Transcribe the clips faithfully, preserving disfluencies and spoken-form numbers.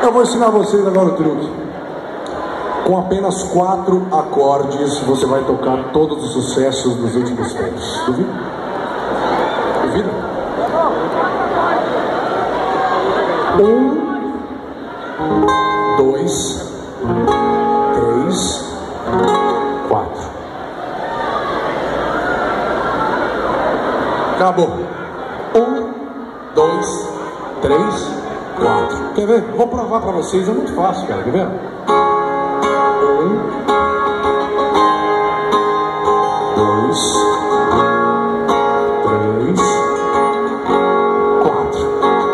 Eu vou ensinar vocês agora o truque. Com apenas quatro acordes, você vai tocar todos os sucessos dos últimos tempos. Duvida? Duvida? Um, dois, três, quatro. Acabou. Um, dois, três, quatro. Quer ver? Vou provar pra vocês, é muito fácil, cara. Quer ver? Um, dois, três, quatro.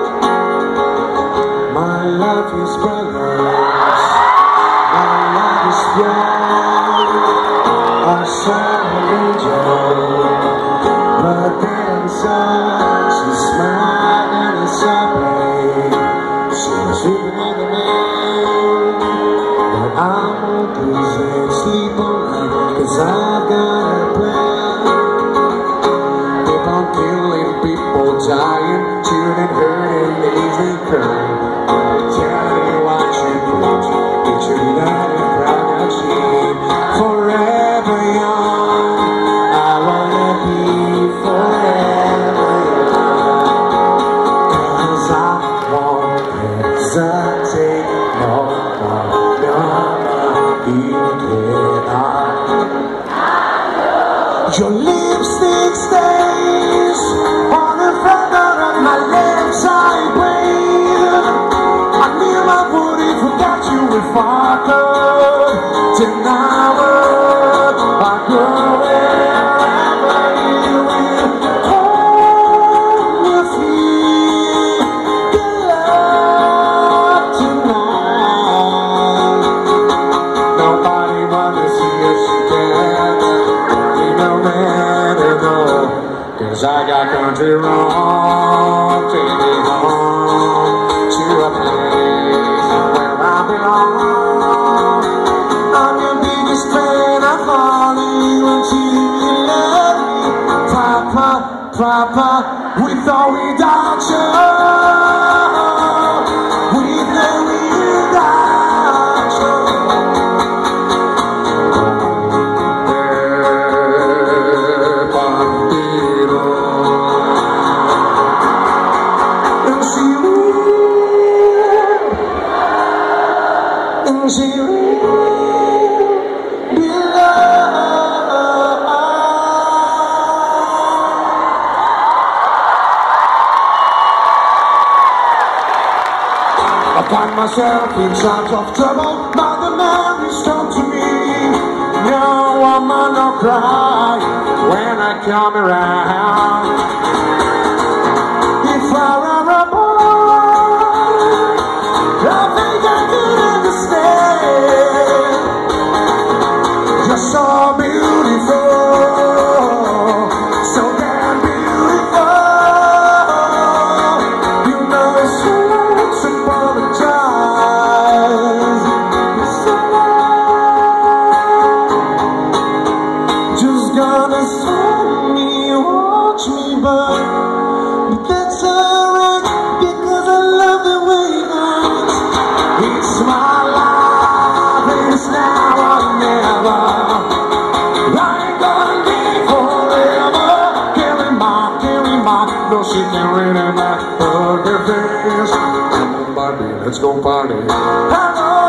My life is brilliant, my life is bright. I saw an angel, but then inside she's smiling and sobbing. She was sleeping on the man, but I won't lose and sleep all night, 'cause I've got a plan. Keep on killing people, dying, cheering and hurting, easily crying. Tell me what you put, get your love and proud machine. Forever young, I wanna be forever young, 'cause I won't hesitate no more, no more, even I. Your lipstick stains on the front of my lips, I breathe. I knew I wouldn't forget you if I could. Tonight I go wherever you will. Hold your feet, get love tonight. Nobody wanna see us together, no matter no, 'cause I got country wrong. Take me home to a place where I belong. I'm your biggest fan, I follow you until you let me. Papa, Papa, with or without you, with or without you. And she will be loved. I find myself in times of trouble, but the memories come to me. No woman no cry when I come around. If I were a boy, I think I could understand. You're so beautiful, so damn beautiful. You know it's so much to apologize. Just gonna send me, watch me burn, but that's alright, because I love the way it hurts. It's my life, it's now or never. I ain't gonna live forever. Killing my, killing my, no she can really my other face. Come on, Barbie, let's go party. Hello.